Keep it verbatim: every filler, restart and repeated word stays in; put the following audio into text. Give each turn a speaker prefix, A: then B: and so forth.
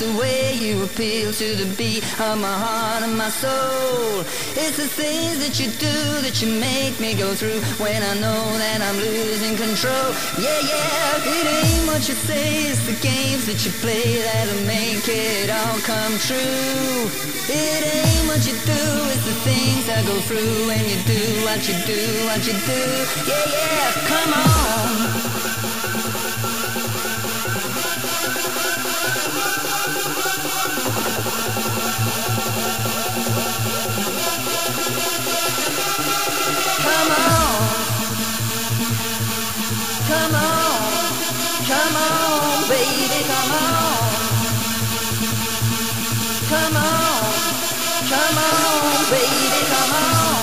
A: the way you appeal to the beat of my heart and my soul. It's the things that you do that you make me go through when I know that I'm losing control. Yeah, yeah, it ain't what you say, it's the games that you play that'll make it all come true. It ain't what you do, it's the things I go through when you do what you do, what you do. Yeah, yeah, come on. Come on, come on, come on, baby, come on. Come on, come on, baby, come on.